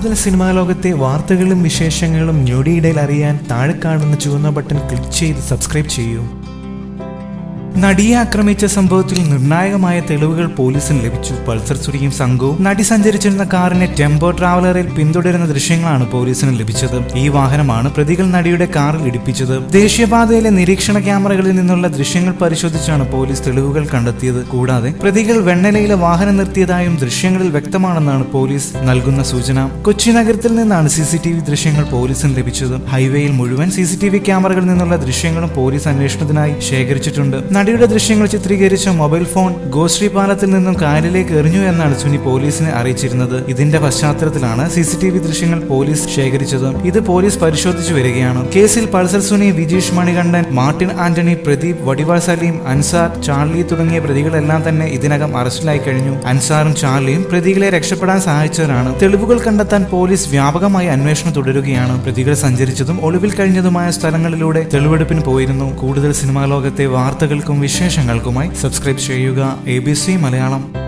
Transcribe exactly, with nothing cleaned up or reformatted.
കൂടുതൽ സിനിമാ ലോകത്തെ വാർത്തകളും വിശേഷങ്ങളും ഞൊടിയിടയിൽ അറിയാൻ താഴെ കാണുന്ന ചുവന്ന ബട്ടൺ ക്ലിക്ക് ചെയ്ത് സബ്സ്ക്രൈബ് ചെയ്യൂ. നടിയെ ആക്രമിച്ച സംഭവത്തിൽ നിർണായകമായ തെളിവുകൾ പോലീസിന് ലഭിച്ചു. പൾസർ സുനിയും സംഘവും നടി സഞ്ചരിച്ചിരുന്ന കാറിനെ ടെമ്പോ ട്രാവലറിൽ പിന്തുടരുന്ന ദൃശ്യങ്ങളാണ് പോലീസിന് ലഭിച്ചത്. ഈ വാഹനമാണ് പ്രതികൾ നടിയുടെ കാറിൽ ഇടിപ്പിച്ചത്. ദേശീയപാതയിലെ നിരീക്ഷണ ക്യാമറകളിൽ നിന്നുള്ള ദൃശ്യങ്ങൾ പരിശോധിച്ചാണ് പോലീസ് തെളിവുകൾ കണ്ടെത്തിയത്. കൂടാതെ പ്രതികൾ വെണ്ണലയിലെ വാഹനം നിർത്തിയതായും ദൃശ്യങ്ങളിൽ വ്യക്തമാണെന്നാണ് പോലീസ് നൽകുന്ന സൂചന. കൊച്ചി നഗരത്തിൽ നിന്നാണ് സി സി ടി വി ദൃശ്യങ്ങൾ പോലീസിന് ലഭിച്ചത്. ഹൈവേയിൽ മുഴുവൻ സി സി ടി വി ക്യാമറകളിൽ നിന്നുള്ള ദൃശ്യങ്ങളും പോലീസ് അന്വേഷണത്തിനായി ശേഖരിച്ചിട്ടുണ്ട്. നടിയുടെ ദൃശ്യങ്ങൾ ചിത്രീകരിച്ച മൊബൈൽ ഫോൺ ഗോശ്രീ പാലത്തിൽ നിന്നും കായലിലേക്ക് എറിഞ്ഞു എന്നാണ് സുനി പോലീസിനെ അറിയിച്ചിരുന്നത്. ഇതിന്റെ പശ്ചാത്തലത്തിലാണ് സി സി ടി വി ദൃശ്യങ്ങൾ പോലീസ് ശേഖരിച്ചത്. ഇത് പോലീസ് പരിശോധിച്ചു വരികയാണ്. കേസിൽ പൾസർ സുനി, വിജീഷ് മണികണ്ഠൻ, മാർട്ടിൻ ആന്റണി, പ്രദീപ്, വടിവാൾ സലീം, അൻസാർ, ചാർലി തുടങ്ങിയ പ്രതികളെല്ലാം തന്നെ ഇതിനകം അറസ്റ്റിലായി കഴിഞ്ഞു. അൻസാറും ചാർലിയും പ്രതികളെ രക്ഷപ്പെടാൻ സഹായിച്ചവരാണ്. തെളിവുകൾ കണ്ടെത്താൻ പോലീസ് വ്യാപകമായി അന്വേഷണം തുടരുകയാണ്. പ്രതികൾ സഞ്ചരിച്ചതും ഒളിവിൽ കഴിഞ്ഞതുമായ സ്ഥലങ്ങളിലൂടെ തെളിവെടുപ്പിന് പോയിരുന്നു. കൂടുതൽ സിനിമാ ലോകത്തെ വാർത്തകൾക്കും വിശേഷങ്ങൾക്കുമായി സബ്സ്ക്രൈബ് ചെയ്യുക എ ബി സി മലയാളം.